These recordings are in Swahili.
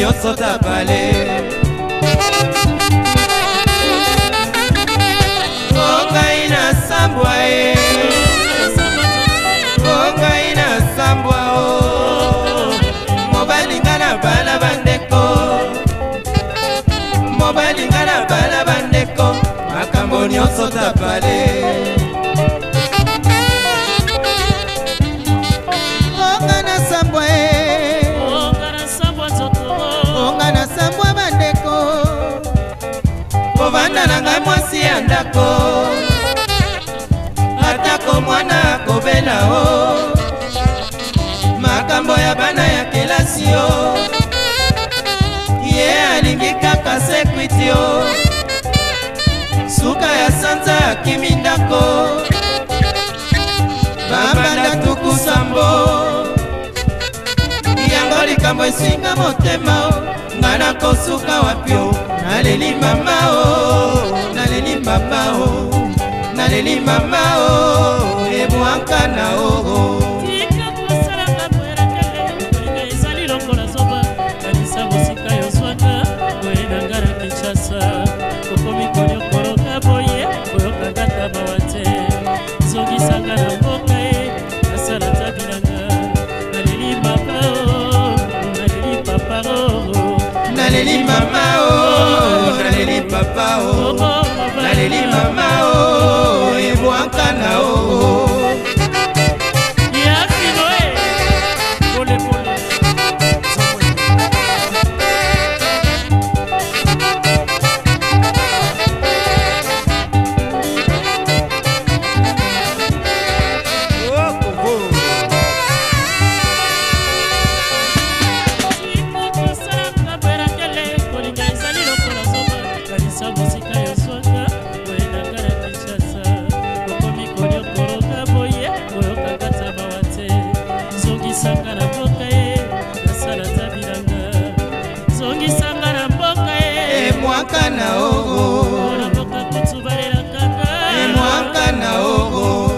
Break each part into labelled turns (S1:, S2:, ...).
S1: nyonso tapale Ongai na sambwa e Ongai na sambwa o Mobalinga na bala bandeko Mobalinga na bala bandeko Makambo nyonso tapale Onga na sambwa e Onga na sambwa zoto Onga na sambwa bandeko Kovanda na ngai mwasi ya ndako Atako mwana kobela o Makambo ya bana ya kelasi o Ye alingi kaka sekwiti o Suka ya sanza akimi ndako Bambanda tuku sambo Yango likambo esinga motema o Ngana kosuka wapio Naleli mama o Naleli mama o Naleli mama o Ebwanka na o
S2: Tika kusalanga mwera kele Kulinga izali longo na zoba Kanisa musika yoswanga Mwena ngara Kinshasa Kokomi konyo koroka boye Koyoka gata bawate Zogi sanga na mboka e Asala tabiranga Naleli mama o Naleli papa o
S1: Naleli mama o Naleli papa o Naleli mama o Ebwanka na o Emwanka na ogo Emwanka na ogo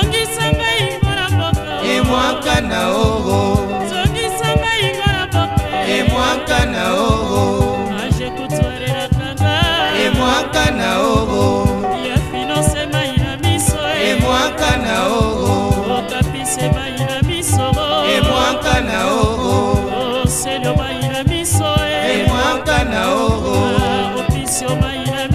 S1: Emwanka na ogo Emwanka na ogo Emwanka na ogo Emwanka na ogo Emwanka na ogo
S2: Emwanka na ogo
S1: Emwanka na ogo